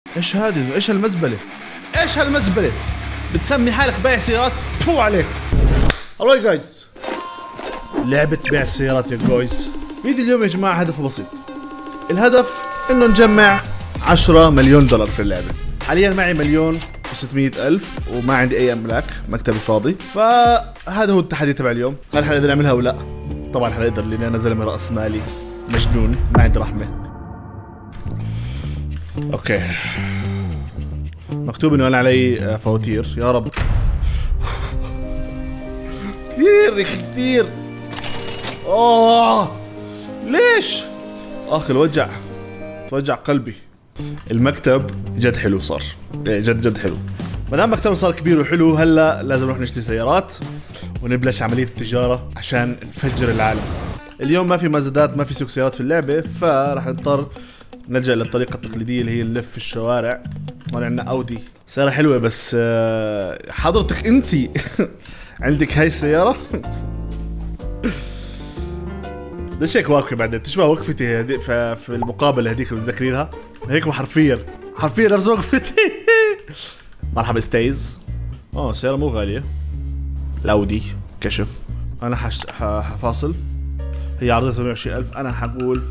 ايش هذه؟ ايش هالمزبله؟ ايش هالمزبله؟ بتسمي حالك بائع سيارات؟ تفو عليك. الله جايز، لعبة بيع السيارات يا جويز. فيديو اليوم يا جماعة هدفه بسيط. الهدف انه نجمع 10 مليون دولار في اللعبة. حاليا معي 1,600,000 وما عندي اي املاك، مكتبي فاضي. فهذا هو التحدي تبع اليوم. هل حنقدر نعملها ولا لا؟ طبعا حنقدر لاني انا زلمة راس مالي مجنون ما عندي رحمة. اوكي، مكتوب انه انا علي فواتير. يا رب. كثير كثير. ليش؟ توجع قلبي. المكتب جد حلو صار، جد حلو. ما دام مكتبه صار كبير وحلو، هلا لازم نروح نشتري سيارات ونبلش عملية التجارة عشان نفجر العالم. اليوم ما في مزادات، ما في سوق سيارات في اللعبة، فراح نضطر نلجأ للطريقة التقليدية اللي هي نلف في الشوارع. ما عندنا اودي، سيارة حلوة بس حضرتك انتي عندك هاي السيارة؟ ليش هيك واقفة بعدين؟ تشبه وقفتي هدي في المقابلة هذيك اللي متذكرينها؟ هيك حرفيا نفس وقفتي. مرحبا ستيز. سيارة مو غالية، الاودي كشف. انا حفاصل، هي عرضتها 120,000، انا حقول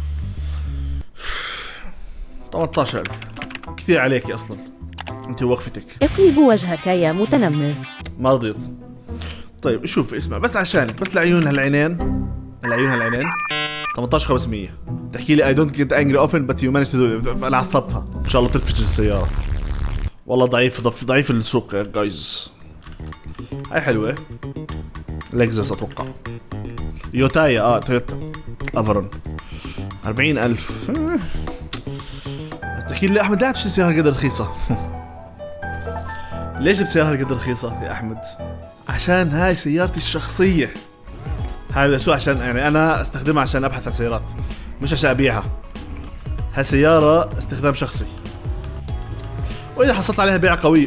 18,000. كثير عليكي اصلا، انت وقفتك. اقلب وجهك يا متنمر. ما رضيت. طيب شوف، اسمع بس عشانك، بس لعيون هالعينين 18,500. تحكي لي I don't get angry often but you manage to do it. انا عصبتها، ان شاء الله تنفجر السيارة. والله ضعيف السوق يا جايز. هاي حلوة، لكزس اتوقع، يوتايا تويوتا افرون 40,000. تحكي لي احمد لا تشتري سيارة هالقد رخيصة. ليش جبت سيارة هالقد رخيصة يا احمد؟ عشان هاي سيارتي الشخصية. هذا سوء، عشان يعني انا استخدمها عشان ابحث عن سيارات، مش عشان ابيعها. هاي سيارة استخدام شخصي، واذا حصلت عليها بيع قوي،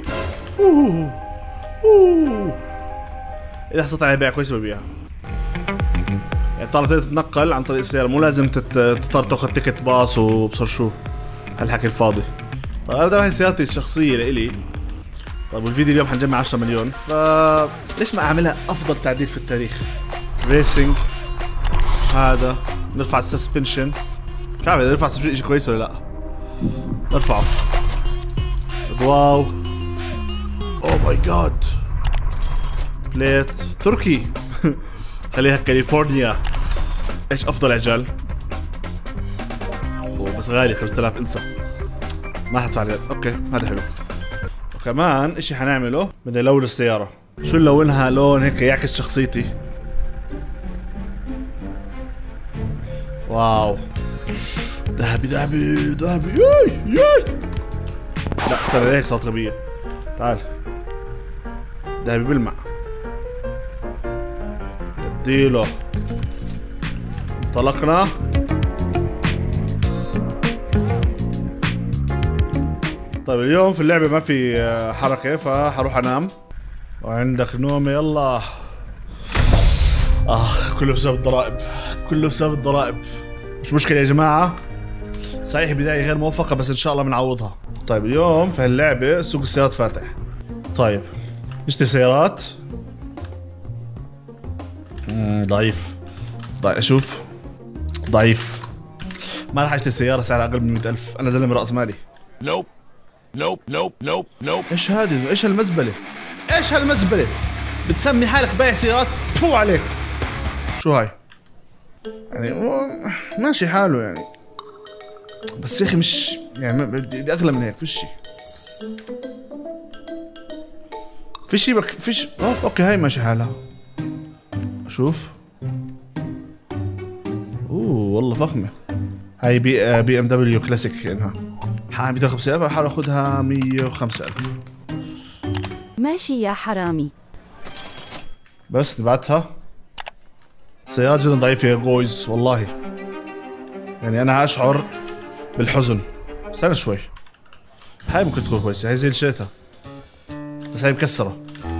اذا حصلت عليها بيع كويس ببيعها. يعني طالما تقدر تتنقل عن طريق السيارة، مو لازم تضطر تاخذ تيكت باص وبصر شو هالحكي الفاضي. طيب انا هاي سيارتي الشخصية لإلي. طيب والفيديو اليوم حنجمع 10 مليون، فليش ما اعملها افضل تعديل في التاريخ؟ ريسنج، هذا نرفع السسبنشن. مش عارف اذا نرفع السسبنشن شيء كويس ولا لا. نرفعه. واو، اوه ماي جاد. بليت تركي. خليها كاليفورنيا. ايش افضل عجل؟ بس غالي 5000، انسى، ما حدفع عليه. اوكي هذا حلو. وكمان اشي حنعمله، بدي نلون السيارة. شو نلونها؟ لون هيك يعكس شخصيتي. واو، ذهبي. ياي لا استنى، هيك صوت غبية. تعال، ذهبي بلمع. اديله. انطلقنا. طيب اليوم في اللعبة ما في حركة، فحروح انام. وعندك نوم يلا. كله بسبب الضرائب. مش مشكلة يا جماعة، صحيح بداية غير موفقة بس ان شاء الله بنعوضها. طيب اليوم في هاللعبة سوق السيارات فاتح. طيب نشتري سيارات. ضعيف. اشوف ضعيف. ما راح اشتري سيارة سعرها اقل من 100,000، انا زلمة رأس مالي. نوب. ايش هذه؟ ايش هالمزبلة؟ بتسمي حالك بائع سيارات؟ تفو عليك. شو هاي؟ يعني ماشي حاله يعني، بس يا اخي مش يعني بدي اغلى من هيك. فيش اوكي هاي ماشي حالها. اشوف. والله فخمة. هاي بي ام دبليو كلاسيك انها 250,000، بحاول اخذها 105,000. ماشي يا حرامي. بس نبعتها. سيارات جدا ضعيفة يا جويز والله، يعني انا اشعر بالحزن. استنى شوي، هاي ممكن تكون كويسة، هاي زي الشيتا بس هاي مكسرة.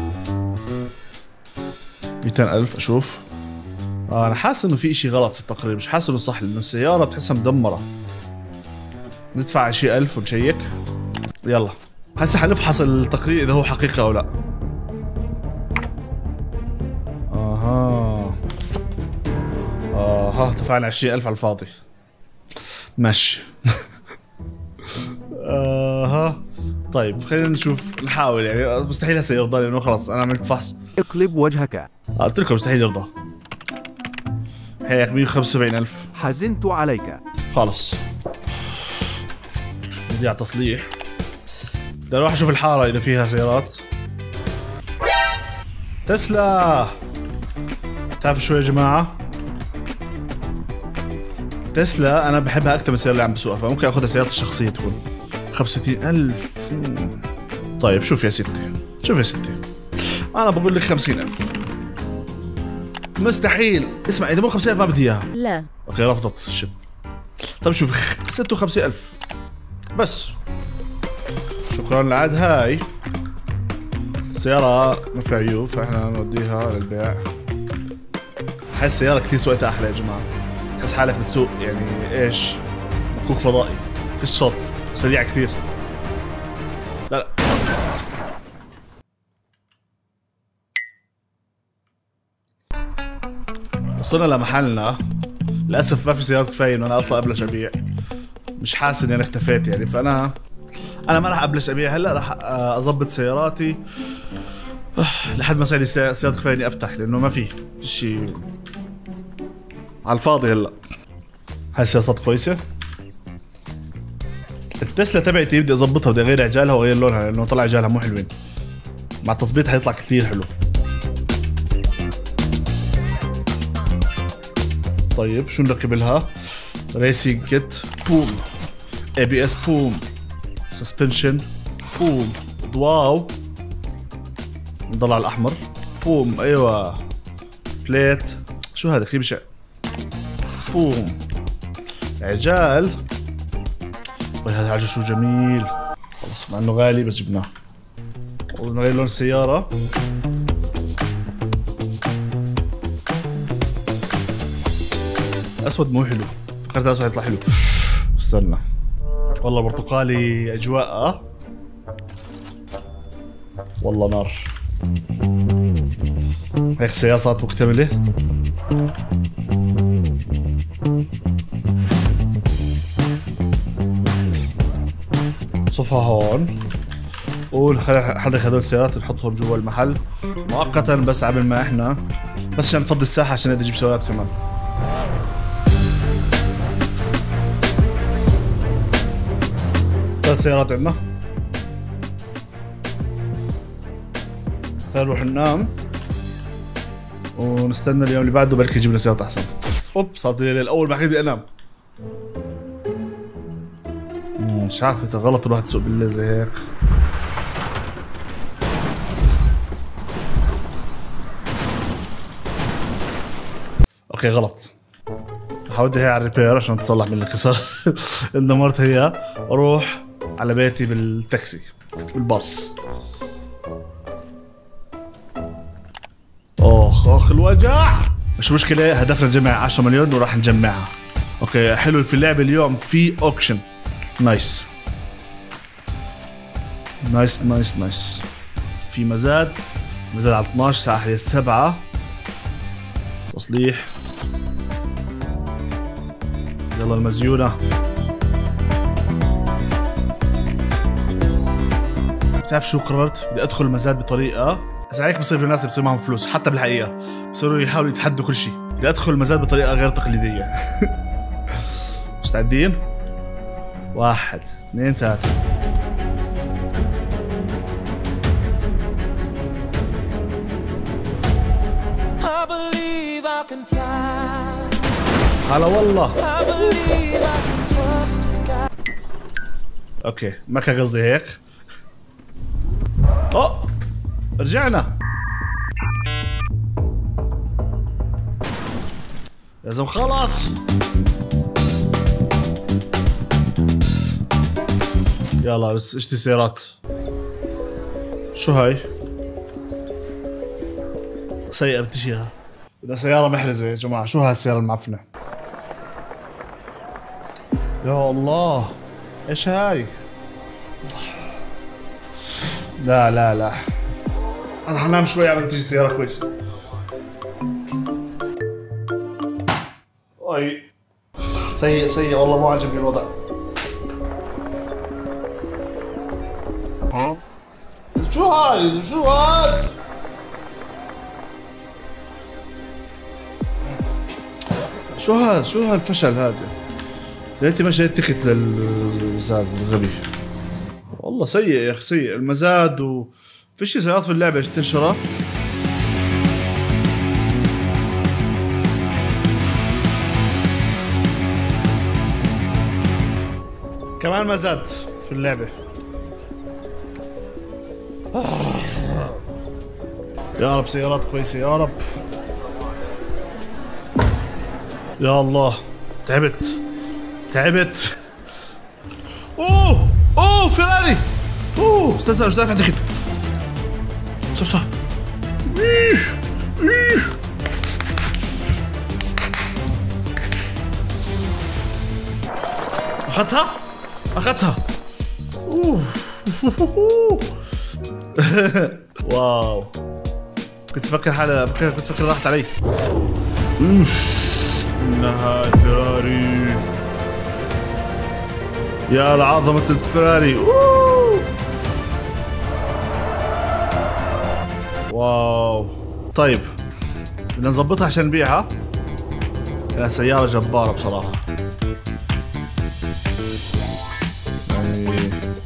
200,000 اشوف. انا حاسس انه في اشي غلط في التقرير، مش حاسس انه صح، لانه السيارة بتحسها مدمرة. ندفع 20,000 ونشيك. يلا هسه حنفحص التقرير اذا هو حقيقي او لا. اها دفعنا 20,000 على الفاضي. ماشي. اها طيب خلينا نشوف نحاول يعني مستحيل هسه يرضى لانه خلاص انا عملت فحص. اقلب وجهك. قلت لكم مستحيل يرضى. هيك 175,000. حزنت عليك. خلص بدي على تصليح. بدي اروح اشوف الحارة اذا فيها سيارات. تسلا تعرفوا شو يا جماعة؟ تسلا انا بحبها اكثر من السيارة اللي عم بسوقها، فممكن اخذها سيارتي الشخصية تكون 65,000. طيب شوف يا ستي، شوف يا ستي، انا بقول لك 50,000. مستحيل. اسمع اذا مو 50,000 ما بدي اياها. لا. اوكي رفضت الشب. طيب شوف 56,000 بس. شكرا لعد. هاي سيارة ما في عيوب فاحنا نوديها للبيع. هاي السيارة كثير سوقتها احلى يا جماعة. تحس حالك بتسوق يعني ايش؟ مكوك فضائي، فيش صوت، سريع كثير. لا لا وصلنا لمحلنا. للاسف ما في سيارات كفايه انه انا اصلا ابلش ابيع. مش حاسس اني انا اختفيت يعني، فانا ما راح ابلش ابيع هلا. راح اظبط سياراتي لحد ما يصير لي سيارات كفايه اني افتح، لانه ما في شيء على الفاضي هلا. هاي السيارات كويسه. التسلا تبعتي بدي اظبطها، بدي اغير عجالها واغير لونها لانه طلع عجالها مو حلوين. مع التظبيط حيطلع كثير حلو. طيب شو نركب لها؟ ريسينج كيت بوم، اي بي اس بوم، سسبنشن بوم، ضواو نضل على الاحمر بوم. ايوه بليت. شو هذا كثير بشع. بوم عجال. هذا عجل شو جميل. خلص مع انه غالي بس جبناه. ونغير لون السيارة. اسود مو حلو، فكرت اسود يطلع حلو. استنى والله برتقالي اجواء. والله نار. هيك سيارة صارت مكتملة. صفها هون. ونحرك هذول السيارات نحطهم جوا المحل مؤقتا بس قبل ما احنا بس عشان نفضي الساحة عشان نقدر نجيب سيارات كمان. ثلاث سيارات عندنا. خلينا نروح ننام ونستنى اليوم اللي بعده بلكي يجيب لنا سيارات احسن. اوب صارت الليل اول ما حكيت بدي انام. مش عارف اذا غلط الواحد يسوق بالليل زي هيك. اوكي غلط. حاولت هي على الريبير عشان تصلح من اللي صار. دمرت هي. اروح على بيتي بالتاكسي بالباص. اخ الوجع. مش مشكلة، هدفنا نجمع 10 مليون وراح نجمعها. اوكي حلو في اللعبة اليوم في اوكشن. نايس نايس نايس نايس. في مزاد على 12 ساعة حاليا 7. تصليح. يلا المزيونة. بتعرف شو قررت؟ بدي ادخل المزاد بطريقة بس هيك بصير في الناس بصير معهم فلوس حتى بالحقيقة، بصيروا يحاولوا يتحدوا كل شيء. بدي ادخل المزاد بطريقة غير تقليدية. مستعدين؟ 1 2 3. هلا والله. اوكي ما كان قصدي هيك. اوه رجعنا. لازم خلاص. يلا بس اشتري سيارات. شو هاي؟ سيئة بديش اياها. بدها سيارة محرزة يا جماعة. شو هاي السيارة المعفنة؟ يا الله ايش هاي؟ لا لا لا، انا حنام شوي قبل تجي سيارة كويسة. اي سيء سيء والله، مو عجبني الوضع. ها؟ شو هاد؟ شو هاد؟ شو هالفشل هذا؟ ليتي ما شريت تيكت للمزاد الغبي. والله سيء يا اخي، سيء المزاد وفي شي سيارات في اللعبة تنشرها. كمان مزاد في اللعبة. يا رب سيارات كويسة يا رب. يا الله تعبت. اوه فيراري. استنى مش دافع دخل. صح اخذتها. واو، كنت فكر راحت علي. انها الفيراري، يا لعظمة الفيراري. واو. طيب بدنا نظبطها عشان نبيعها، لأنها سيارة جبارة بصراحة. يعني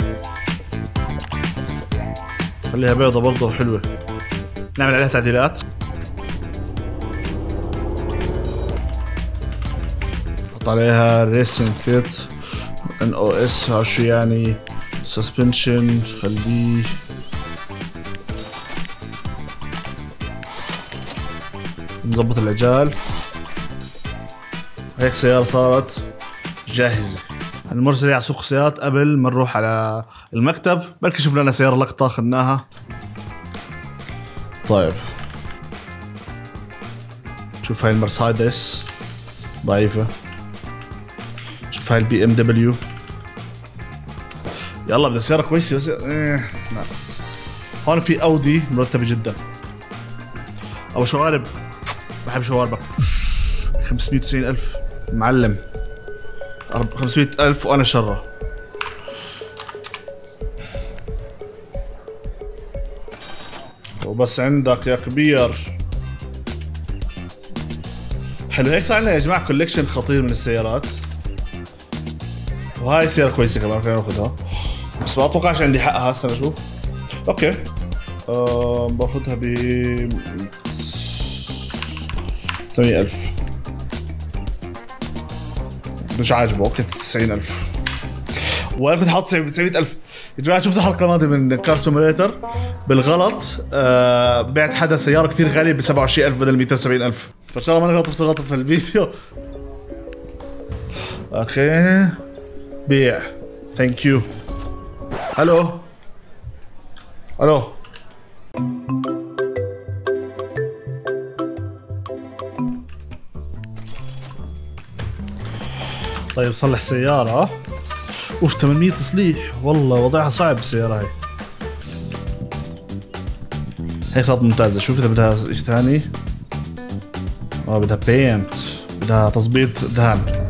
خليها بيضة برضه حلوة، نعمل عليها تعديلات. نحط عليها ريسنج كيت NOS. ها شو يعني؟ سسبنشن خليه نظبط العجال. هيك سيارة صارت جاهزة. المرة الجاية على سوق السيارات قبل ما نروح على المكتب، بلكي شوف لنا سيارة لقطة اخذناها. طيب شوف هاي المرسيدس ضعيفة، شوف هاي البي ام دبليو. يلا بدنا سيارة كويسة بس لا. هون في اودي مرتبة جدا. او شوارب، بحب شواربك. 590,000 معلم، 500,000 وانا شره. وبس عندك يا كبير. حلو، هيك صار عندنا يا جماعة كوليكشن خطير من السيارات. وهاي سيارة كويسة كمان خلينا ناخذها، بس ما اتوقعش عندي حقها. هسه اشوف. اوكي باخذها ب 80,000. مش عاجبه. اوكي 90,000. وانا كنت حاط 900,000 يا جماعه. شفت الحلقه الماضيه من كار سيموليتر بالغلط، بعت حدا سياره كثير غاليه ب 27,000 بدل 270,000. فان شاء الله ما نغلط غلطه في الفيديو. اوكي بيع. ثانك يو. الو طيب صلح سيارة. اوف 800 تصليح، والله وضعها صعب السيارة هاي. هي خط ممتازة. شوف اذا بدها شيء ثاني. بدها بينت، بدها تظبيط دهان.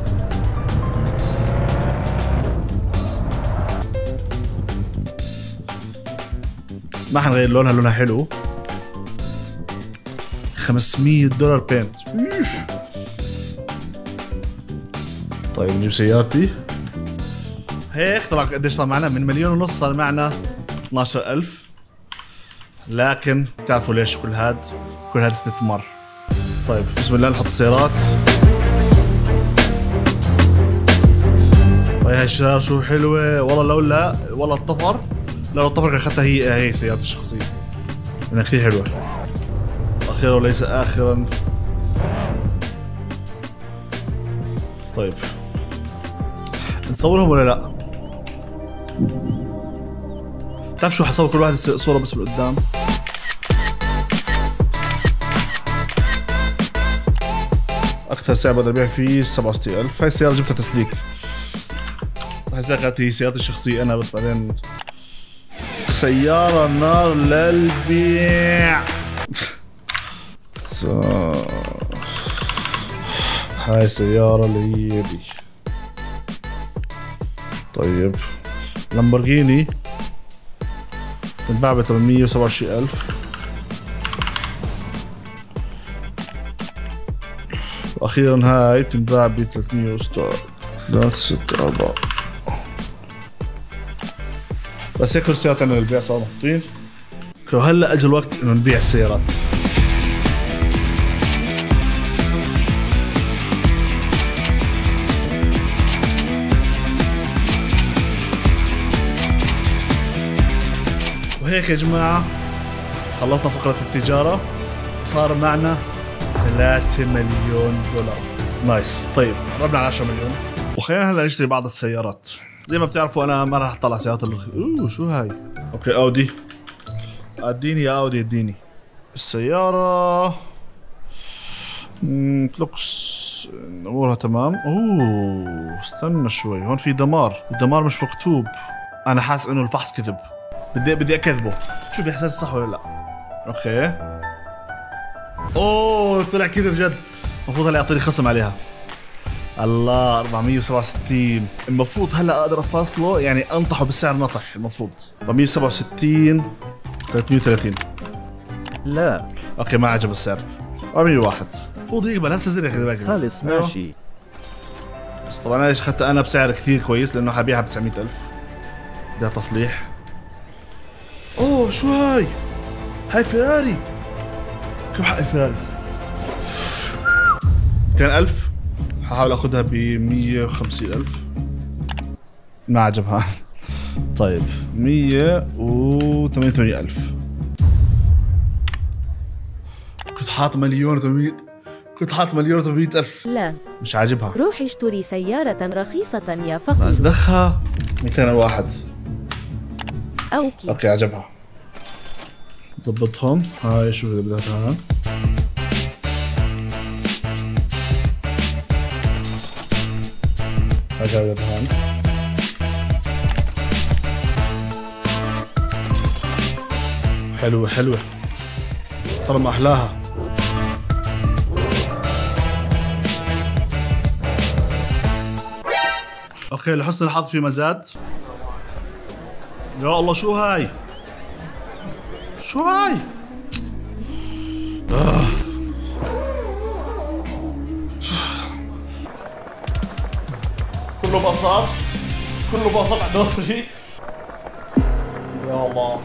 ما حنغير لونها، لونها حلو. $500 بينت. طيب نجيب سيارتي. هيك طبعا قديش صار معنا؟ من 1.5 مليون صار معنا 12,000. لكن بتعرفوا ليش كل هاد استثمار. طيب بسم الله نحط السيارات. طيب هاي السيارة شو حلوة والله. لولا والله الطفر كان اخذتها هي سيارتي الشخصية، لأنها كثير حلوة. أخيرا وليس آخرا. طيب نصورهم ولا لا؟ بتعرف شو حصور كل واحد صورة بس من قدام. أكثر سعر بقدر أبيع فيه 67,000. هاي السيارة جبتها تسليك. هاي كانت هي سيارتي الشخصية أنا، بس بعدين سيارة نار للبيع. هاي سيارة اللي هي دي. طيب لامبورجيني تنباع ب 827,000. واخيرا هاي تنباع ب 364. بس هيك كل السيارات عندنا للبيع صاروا محطوطين. وهلا اجى الوقت انه نبيع السيارات. وهيك يا جماعة خلصنا فقرة التجارة وصار معنا 3 مليون دولار. نايس. طيب قربنا على 10 مليون وخلينا هلا نشتري بعض السيارات. زي ما بتعرفوا انا ما راح اطلع سيارات شو هاي؟ اوكي اودي. اديني يا اودي اديني. السيارة لوكس امورها تمام. استنى شوي، هون في دمار، الدمار مش مكتوب. انا حاسس انه الفحص كذب. بدي اكذبه. شوف احساس صح ولا لا. اوكي. طلع كذا بجد. المفروض هلا يعطيني خصم عليها. الله 467. المفروض هلا اقدر افاصله، يعني انطحه بالسعر نطح. المفروض 467 330. لا. اوكي ما عجب السعر. 401 المفروض يقبل. هسه زي خلي بالك خالص ماشي. بس طبعا انا اخذتها انا بسعر كثير كويس لانه حبيعها ب 900,000. بدها تصليح. شو هاي؟ هاي فيراري. كم حق الفيراري؟ 200,000. ححاول اخذها ب 150,000. ما عجبها. طيب 188,000. كنت حاط مليون و800,000. لا مش عاجبها. روح اشتري سيارة رخيصة يا فقير. ازدخها 201. اوكي عجبها. ظبطهم. هاي شو اللي بدها هون. هاي بدها هون. حلوة ترى ما احلاها. اوكي لحسن الحظ في مزاد. يا الله شو هاي؟ كله باصات على دوري. يا الله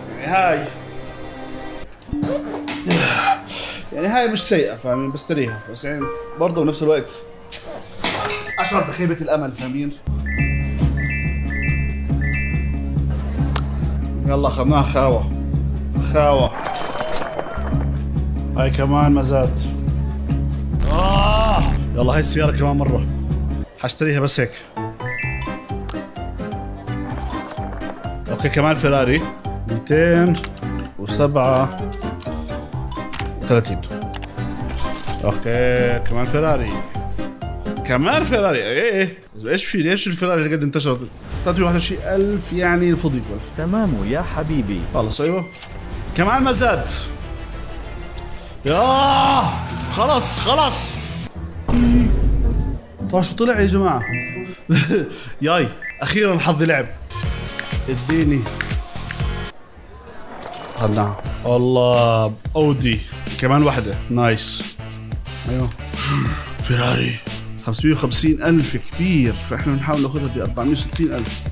يعني هاي مش سيئة فاهمين، بشتريها بس يعني برضه بنفس الوقت اشعر بخيبة الامل فاهمين. يلا اخذناها خاوة. هاي كمان مزاد. يلا هاي السيارة كمان مرة حاشتريها بس هيك. اوكي كمان فيراري 237. اوكي كمان فيراري. ايه ليش الفيراري اللي قد انتشرت 321,000 يعني المفروض يقبل. تمام يا حبيبي. خلص ايوه كمان مزاد. خلاص طيب شو طلع يا جماعة؟ ياي اخيرا حظي لعب. اديني هلا. الله اودي كمان واحدة. نايس. ايوه فيراري 550,000 كثير، فاحنا بنحاول ناخذها ب 460,000.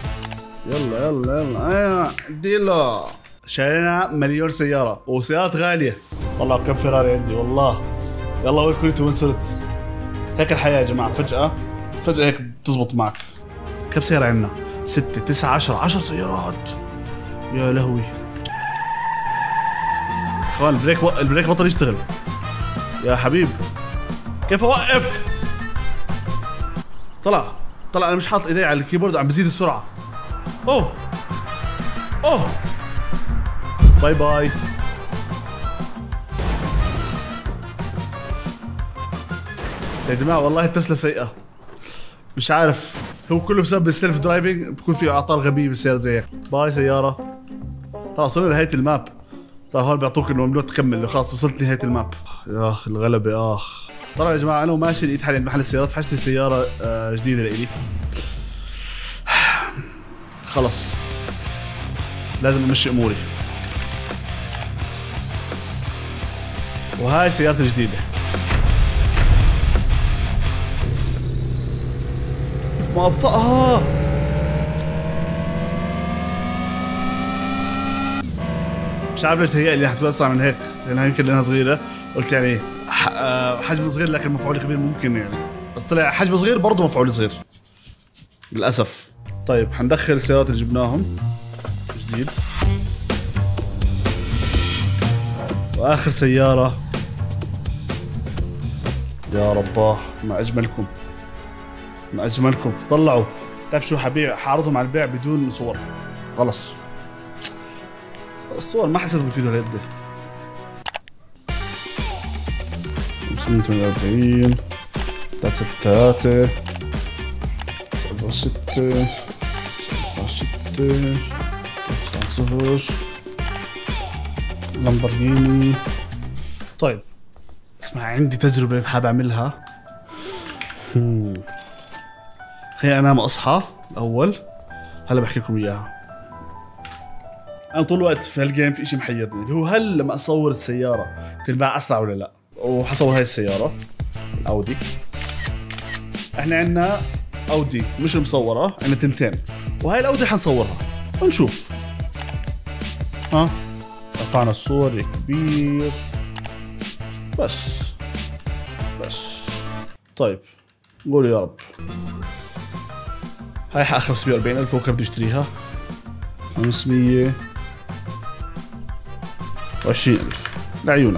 يلا ايوه اديله. شارينا مليون سيارة وسيارات غالية. طلعوا كم فيراري عندي والله. يلا وين كنت وين صرت؟ هيك الحياة يا جماعة. فجأة هيك بتزبط معك. كم سيارة عندنا؟ 6 9 10 سيارات. يا لهوي. اخوان البريك بطل يشتغل يا حبيب. كيف اوقف؟ طلع انا مش حاط ايدي على الكيبورد عم بزيد السرعة. اوه باي يا جماعة. والله التسلا سيئة، مش عارف، هو كله بسبب السيلف درايفنج. بكون في اعطال غبية بالسيارة زي هيك. باي سيارة. خلاص وصلنا لنهاية الماب. صار هون بيعطوك انه ممنوع تكمل، خلاص وصلت لنهاية الماب. اخ الغلبة اخ. طبعا يا جماعة انا وماشي لقيت حالي عند محل السيارات، فحشت سيارة جديدة لإلي. خلص لازم امشي اموري. وهاي سيارتي الجديدة. ما ابطأها. مش عارف ليش تهيألي حتكون اسرع من هيك، لانها يمكن لانها صغيرة. قلت يعني حجم صغير لكن مفعول كبير ممكن يعني، بس طلع حجم صغير برضه مفعول صغير للأسف. طيب حندخل السيارات اللي جبناهم جديد. واخر سيارة يا رباه، ما اجملكم ما اجملكم. طلعوا تعرف شو حبيع، حعرضهم على البيع بدون صور. خلص الصور ما حسيت بفيدوا هالقد. 540 3 6 6 6 0 لامبورجيني. طيب اسمع، عندي تجربة حابب اعملها. خليني انام اصحى الاول، هلا بحكي لكم اياها. انا طول الوقت في هالجيم في اشي محيرني، اللي هو هل لما اصور السيارة تنباع اسرع ولا لا؟ وحصور هاي السيارة الاودي. احنا عندنا اودي مش مصورة، عندنا تنتين، وهاي الاودي حنصورها ونشوف. رفعنا الصور كبير بس. طيب قولوا يا رب. هاي حق 540,000 وكم بدي اشتريها؟ 520,000 لعيونك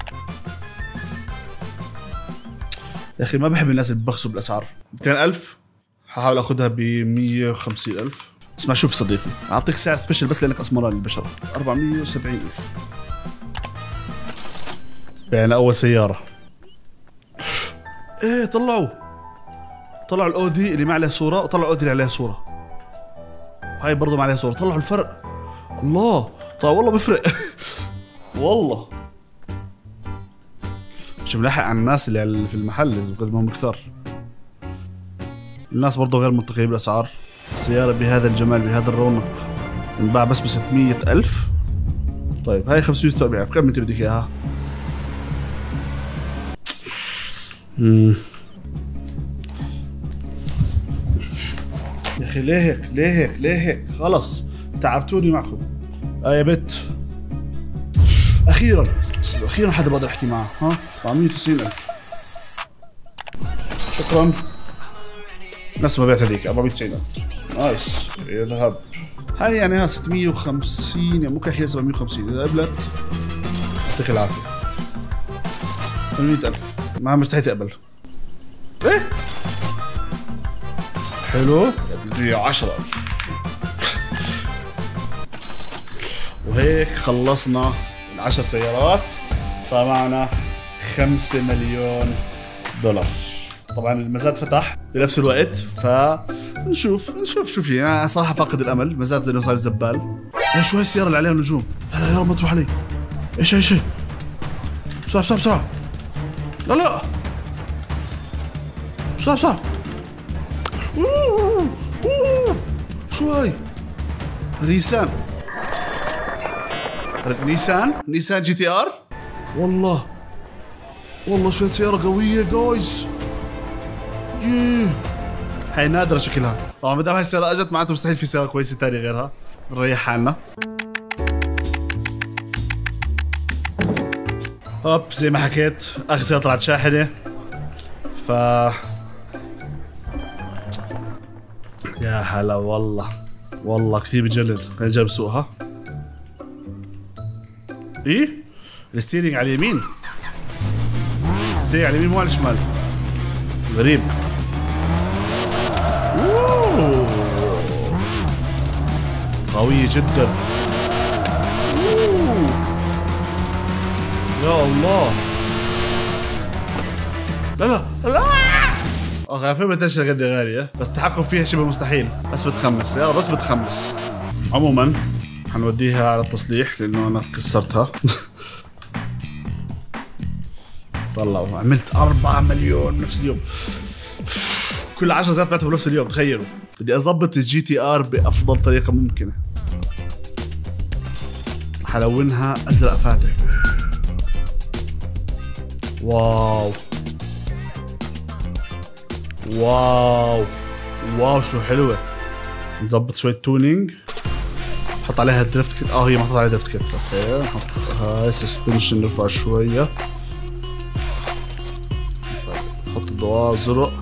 يا اخي. ما بحب الناس اللي ببخسوا بالاسعار. 200,000 ححاول اخذها ب 150,000. اسمع شوف صديقي، اعطيك سعر سبيشل بس لانك اسمراني البشره. 470,000 يعني اول سياره. ايه طلعوا الاودي اللي ما عليها صوره، وطلعوا الاودي اللي عليها صوره. هاي برضه ما عليها صوره. طلعوا الفرق. الله طيب والله بفرق. والله مش ملاحق على الناس اللي في المحل لازم قدمهم كثار. الناس برضه غير منطقية بالاسعار. سيارة بهذا الجمال بهذا الرونق تنباع بس ب 600,000. طيب هاي 540,000 كم انت بدك اياها؟ يا اخي ليه هيك خلص تعبتوني معكم. يا بت اخيرا حدا بقدر احكي معه. 490,000 شكرا. نفس ما بعت هذيك 490,000 نايس. يذهب هاي يعني 650 يعني ممكن احكي 750 اذا قبلت يعطيك العافيه. 800,000 ما مستحيل تقبل. ايه حلو بدي 10,000. وهيك خلصنا ال10 سيارات، صار معنا 5 مليون دولار. طبعا المزاد فتح بنفس الوقت، فنشوف شو في. انا صراحه فاقد الامل، المزاد زي انه صار الزبال. شو هاي السياره اللي عليها نجوم؟ هلا يا رب ما تروح علي. ايش بسرعه لا بسرعه. شو هاي؟ نيسان جي تي ار. والله شو سيارة قوية جايز. هاي نادرة شكلها. طبعا ما دام هاي السيارة اجت معناته مستحيل في سيارة كويسة ثانية غيرها. نريح حالنا. هوب زي ما حكيت اخر سيارة طلعت شاحنة. يا هلا والله كثير بجلد. خلينا نجرب سوقها. ايه الستيرنج على اليمين، الستيرنج على اليمين مو على الشمال. غريب. قوية جدا. يا الله. لا عارفين بتنشر قد غالية، بس التحكم فيها شبه مستحيل. بس بتخمس عموما حنوديها على التصليح لانه انا كسرتها. طلعوا عملت 4 مليون نفس اليوم. كل 10 ساعات بعتها بنفس اليوم. تخيلوا بدي اضبط الجي تي ار بافضل طريقه ممكنه. حلونها ازرق فاتح. واو واو واو شو حلوه. نظبط شويه تونينج. حط عليها دريفت كت. هي محطوط عليها دريفت كت. اوكي نحط هاي سسبنشن نرفع شويه. نحط الضوء زرق.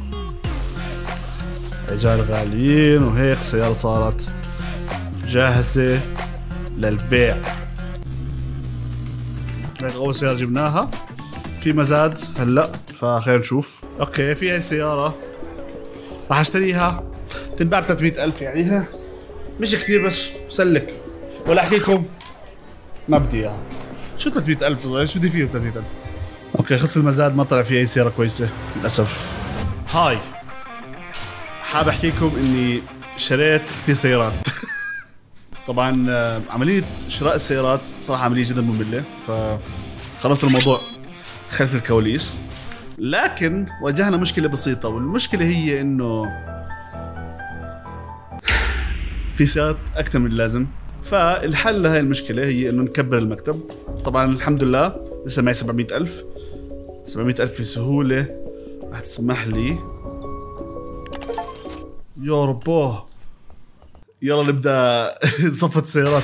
رجال غاليين وهيك السيارة صارت جاهزة للبيع. هيك أول سيارة جبناها في مزاد هلا فخلينا نشوف. اوكي في هاي السيارة راح اشتريها تنباع ب 300,000 يعني مش كثير بس سلك. ولا احكي لكم ما بدي اياها. شو 300,000 صغير شو بدي فيه 300,000. اوكي خلص المزاد ما طلع في اي سيارة كويسة للأسف. هاي حاب احكي لكم اني شريت كثير سيارات. طبعا عملية شراء السيارات صراحة عملية جدا مملة فخلصت الموضوع خلف الكواليس. لكن واجهنا مشكلة بسيطة والمشكلة هي انه في سيارات اكثر من اللازم. فالحل لهي المشكلة هي انه نكبر المكتب. طبعا الحمد لله لسه معي 700,000. 700,000 في سهولة راح تسمح لي. يا رباه يلا نبدا صفة السيارات.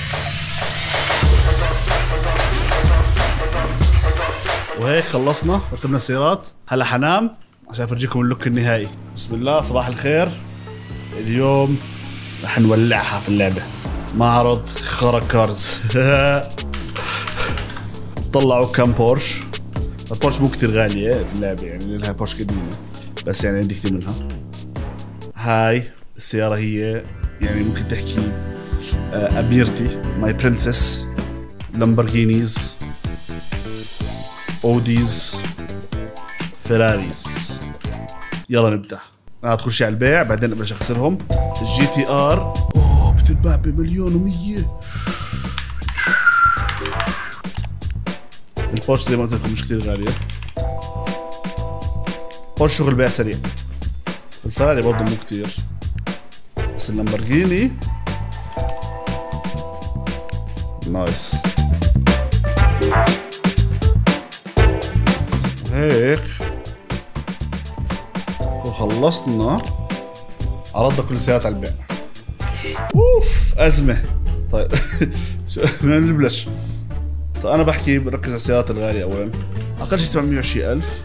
وهيك خلصنا رتبنا السيارات. هلا حنام عشان افرجيكم اللوك النهائي. بسم الله صباح الخير. اليوم رح نولعها في اللعبة. معرض خرا كارز. طلعوا كم بورش. البورش مو كثير غالية في اللعبة يعني لانها بورش قديمة بس يعني عندي كثير منها. هاي السيارة هي يعني ممكن تحكي أميرتي ماي برنسس. لامبورغينيز أوديز فيراريز. يلا نبدأ. أنا أدخل شي على البيع بعدين أبلش أخسرهم. الجي تي آر بتتباع ب1,100,000. البورش زي ما قلت لكم مش كثير غالية. بورش شغل بيع سريع. الفراري برضه مو كتير بس اللامبورغيني نايس. هيك وخلصنا عرضنا كل السيارات على البيع. اوف ازمه. طيب من نبلش؟ طيب انا بحكي بركز على السيارات الغاليه اولا. اقل شيء 720,000.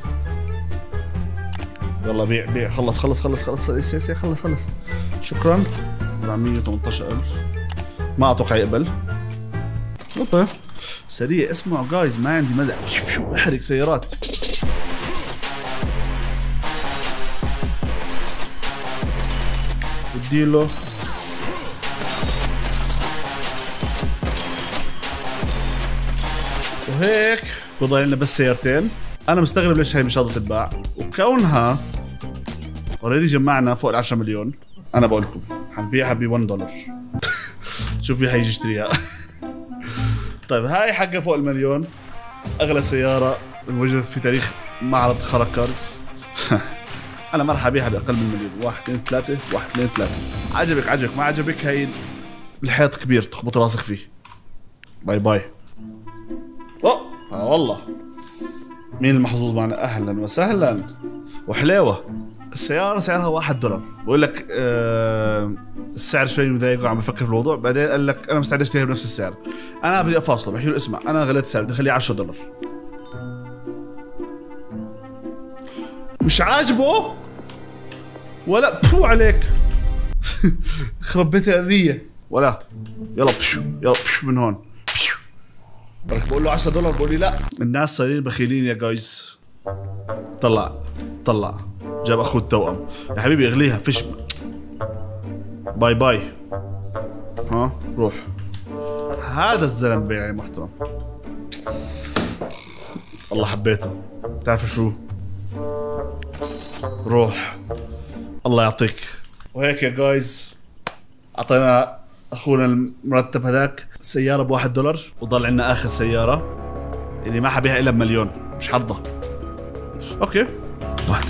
يلا بيع بيع. خلص خلص خلص خلص خلص خلص. شكرا. 418,000 ما اتوقع يقبل. اوبا سريع. اسمعوا جايز ما عندي مزح. احرق سيارات. بديله وهيك بضل لنا بس سيارتين. انا مستغرب ليش هاي مش قادرة تتباع وكونها اوريدي جمعنا فوق ال10 مليون. انا بقول لكم حنبيعها ب$1. شوف في حيجي يشتريها. طيب هاي حقها فوق المليون. اغلى سيارة انوجدت في تاريخ معرض خرا كارز. انا ما راح ابيعها باقل من مليون. 1 2 3 1 2 3. عجبك عجبك ما عجبك هاي الحيط كبير تخبط راسك فيه. باي باي. والله مين المحظوظ معنا؟ اهلا وسهلا وحلاوه. السيارة سعرها $1. بقول لك السعر شوي مضايقه عم بفكر في الموضوع. بعدين قال لك انا مستعد اشتريها بنفس السعر. انا بدي افاصله بحكي له اسمع انا غليت السعر بدي اخليه $10. مش عاجبه ولا بو عليك. خرب بيت الريه ولا يلا بشو يلا بشو من هون. بقول له $10 بقول لي لا. الناس صايرين بخيلين يا جايز. طلع جاب اخوه التوأم يا حبيبي اغليها فيش. باي باي. ها روح. هذا الزلم بيعي محترم. والله حبيته. بتعرف شو روح الله يعطيك. وهيك يا جايز اعطينا اخونا المرتب هذاك سياره ب$1 وضل عندنا اخر سياره اللي ما حبيها الا بمليون، مش حرضه. اوكي واحد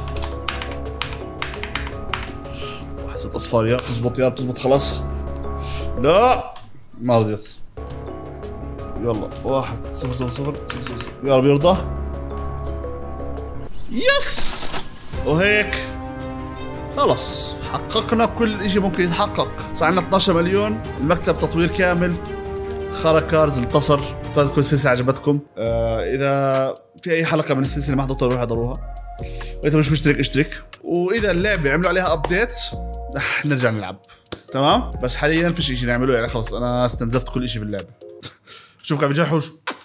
ست اصفار، يا بتزبط يا بتزبط. خلاص لا ما رضيت. يلا 1-0-0-0 يا رب يرضى. يس وهيك خلص حققنا كل اشي ممكن يتحقق. صار عندنا 12 مليون، المكتب تطوير كامل، خرا كارز انتصر. اتمنى تكون السلسلة عجبتكم. اذا في اي حلقة من السلسلة ما حضرتوها روحوا حضروها، واذا مش مشترك اشترك، واذا اللعبة عملوا عليها ابديت رح نرجع نلعب. تمام بس حاليا فيش اشي نعمله يعني، خلص انا استنزفت كل اشي في اللعبة. شوفكم على فيديو حوش.